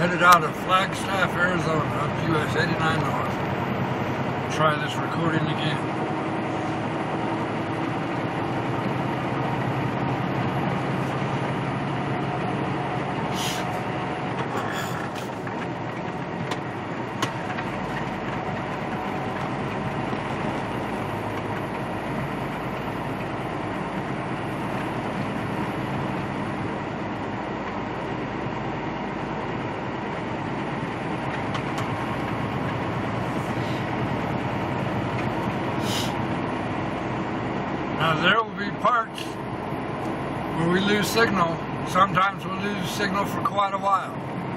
headed out of Flagstaff, Arizona, up US89 North. Try this recording again. Now there will be parts where we lose signal. Sometimes we'll lose signal for quite a while.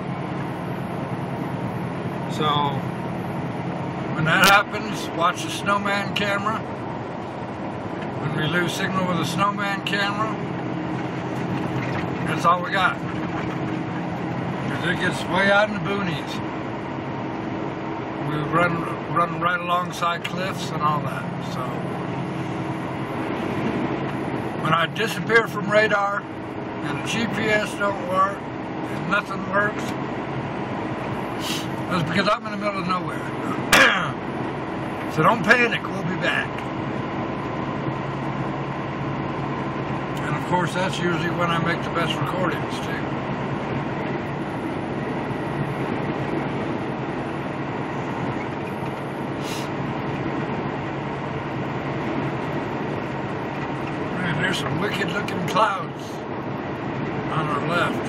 So when that happens, watch the snowman camera. When we lose signal with the snowman camera, that's all we got. Because it gets way out in the boonies. We run right alongside cliffs and all that. So when I disappear from radar and the GPS don't work and nothing works, that's because I'm in the middle of nowhere. So don't panic, we'll be back. And of course that's usually when I make the best recordings too. There's some wicked looking clouds on our left.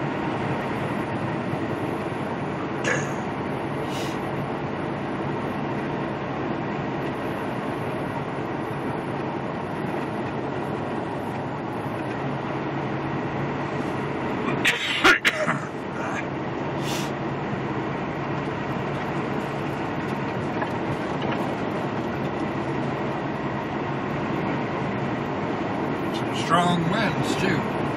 Strong winds too.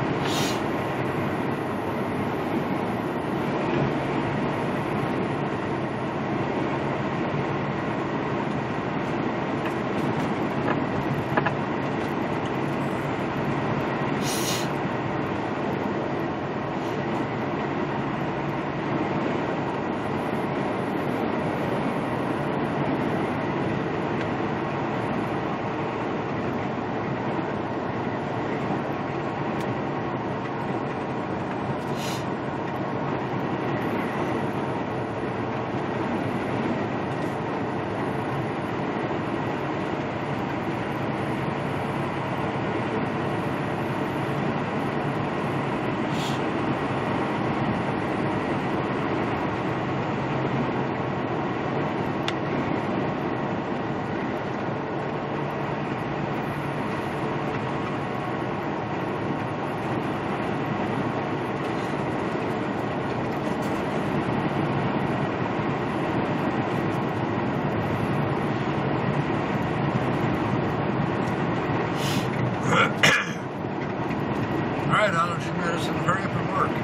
Alright, allergy medicine, hurry up and work.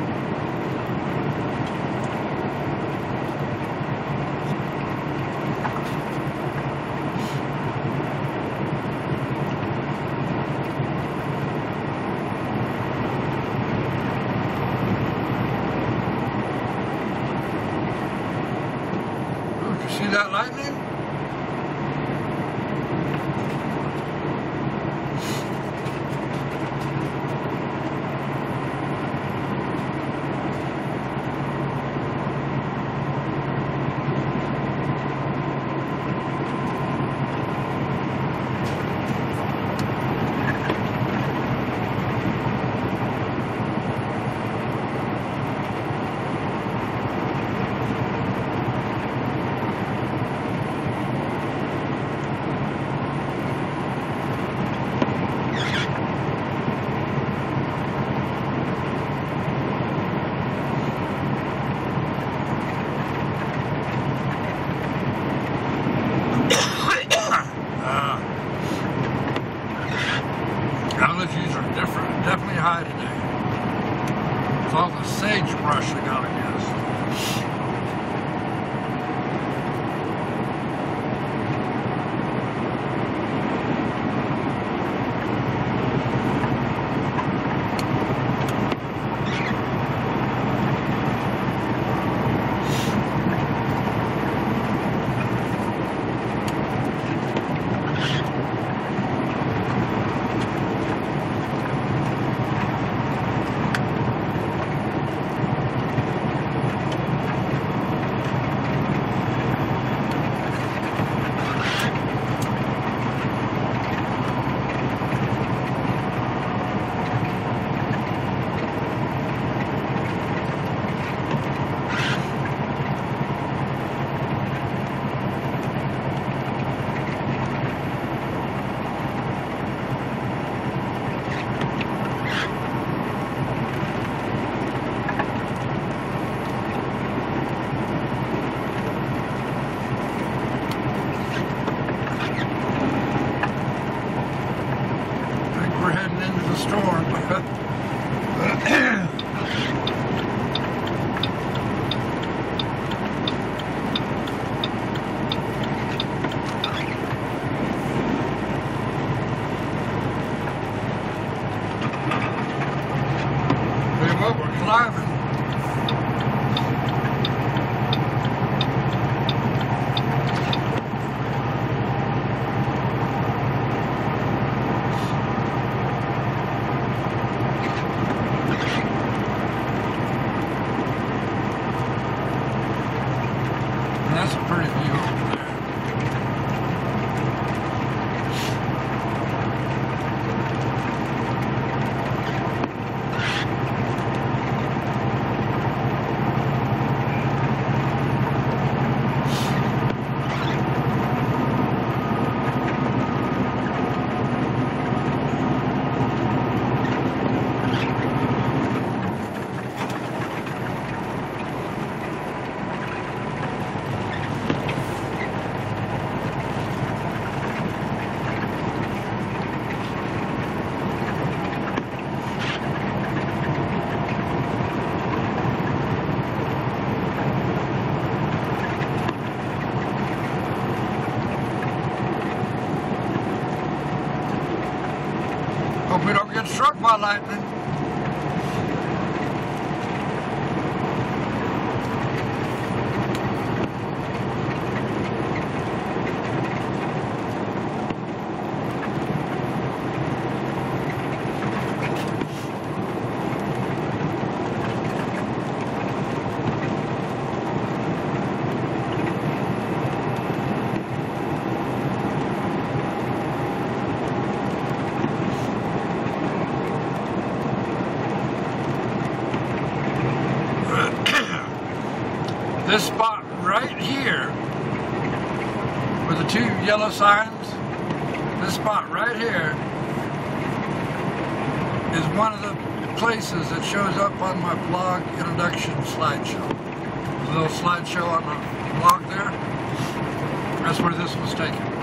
Ooh, did you see that lightning? Allergies are definitely high today. It's all the sagebrush I got, I guess. climbing. And that's a pretty view over there. Hope we don't get struck by lightning. This spot right here, with the two yellow signs, this spot right here is one of the places that shows up on my blog introduction slideshow. There's a little slideshow on the blog there. That's where this was taken.